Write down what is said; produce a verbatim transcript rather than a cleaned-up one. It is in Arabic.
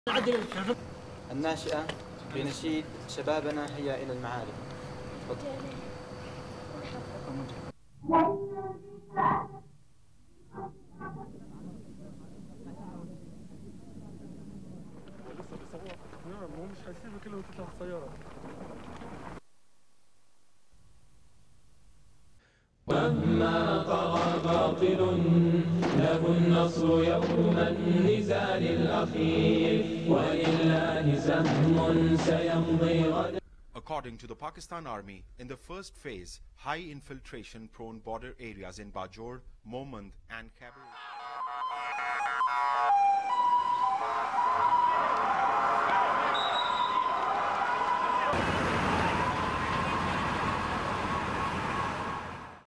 الناشئة بنشيد شبابنا هي إلى المعارك. لسه بيصور. نعم هو مش هيسيبك الا وتفتح السيارة. مهما طغى باطل له النصر يوم النزال الأخير ولله سهم سيمضي غدا. According to the Pakistan Army, in the first phase, high infiltration-prone border areas in Bajour, Momand and Khyber